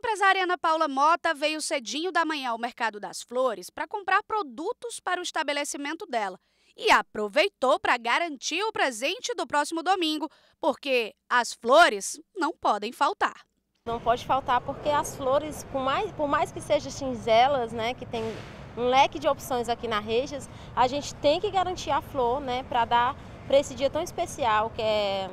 empresária Ana Paula Mota veio cedinho da manhã ao Mercado das Flores para comprar produtos para o estabelecimento dela e aproveitou para garantir o presente do próximo domingo, porque as flores não podem faltar. Não pode faltar porque as flores, por mais que sejam singelas, né, que tem um leque de opções aqui na Regias, a gente tem que garantir a flor, né, para dar para esse dia tão especial, que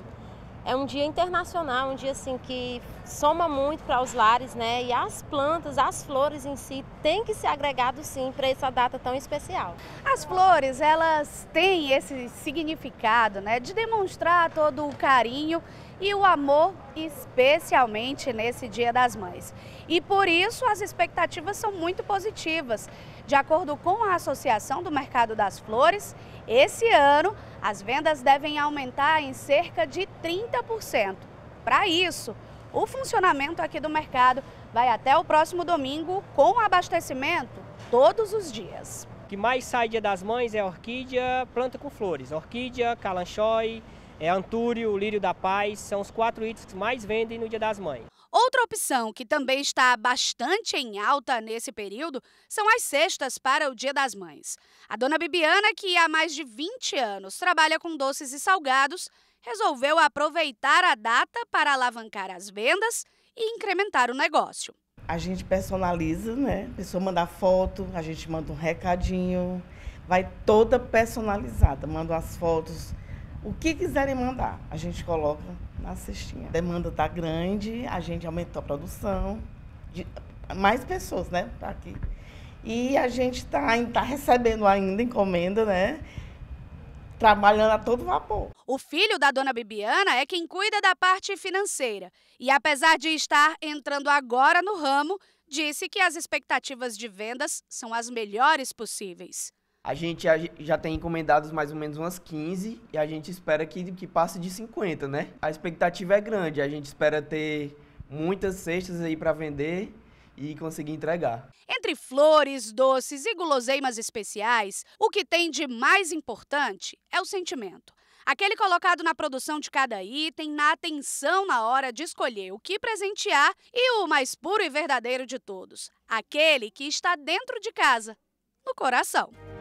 é um dia internacional, um dia assim que soma muito para os lares, né? E as plantas, as flores em si, têm que ser agregado sim para essa data tão especial. As flores, elas têm esse significado, né, de demonstrar todo o carinho e o amor, especialmente nesse Dia das Mães. E por isso as expectativas são muito positivas. De acordo com a Associação do Mercado das Flores, esse ano as vendas devem aumentar em cerca de 30%. Para isso, o funcionamento aqui do mercado vai até o próximo domingo com abastecimento todos os dias. O que mais sai Dia das Mães é orquídea, planta com flores. Orquídea, calanchói, antúrio, lírio da paz, são os 4 itens que mais vendem no Dia das Mães. Outra opção que também está bastante em alta nesse período são as cestas para o Dia das Mães. A dona Bibiana, que há mais de 20 anos trabalha com doces e salgados, resolveu aproveitar a data para alavancar as vendas e incrementar o negócio. A gente personaliza, né? A pessoa manda foto, a gente manda um recadinho, vai toda personalizada, manda as fotos, o que quiserem mandar, a gente coloca na cestinha. A demanda está grande, a gente aumentou a produção, de mais pessoas, né, tá aqui. E a gente tá recebendo ainda encomenda, né, trabalhando a todo vapor. O filho da dona Bibiana é quem cuida da parte financeira e, apesar de estar entrando agora no ramo, disse que as expectativas de vendas são as melhores possíveis. A gente já tem encomendados mais ou menos umas 15 e a gente espera que passe de 50, né? A expectativa é grande, a gente espera ter muitas cestas aí para vender e conseguir entregar. Entre flores, doces e guloseimas especiais, o que tem de mais importante é o sentimento. Aquele colocado na produção de cada item, na atenção na hora de escolher o que presentear e o mais puro e verdadeiro de todos, aquele que está dentro de casa, no coração.